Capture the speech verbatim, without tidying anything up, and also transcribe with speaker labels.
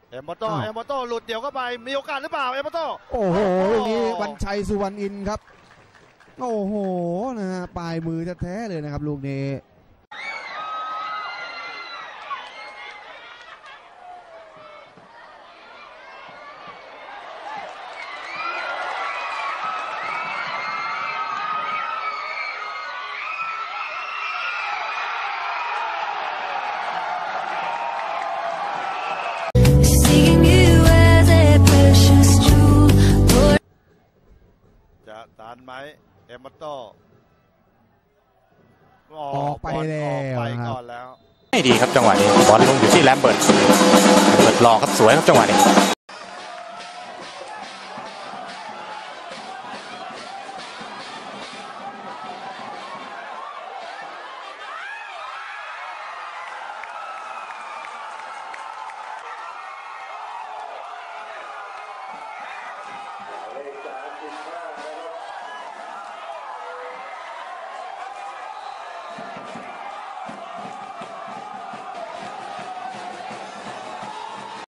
Speaker 1: เอมโมโต้เอมโมโต้หลุดเดี่ยวเข้าไปมีโอกาสหรือเปล่าเอมโมโต้
Speaker 2: โอ้โหลูกนี้วันชัยสุวรรณอินทร์ครับโอ้โหนะฮะปลายมือแท้ๆเลยนะครับลูกนี้
Speaker 1: จะตันไหมเอมโมโต้
Speaker 2: ออกไปแล้ว
Speaker 1: ไปก่อนแล้ว
Speaker 3: ไม่ดีครับจังหวะนี้บอลลงอยู่ที่แลมเบิร์ตแลมเบิร์ตหลอกครับสวยครับจังหวะนี้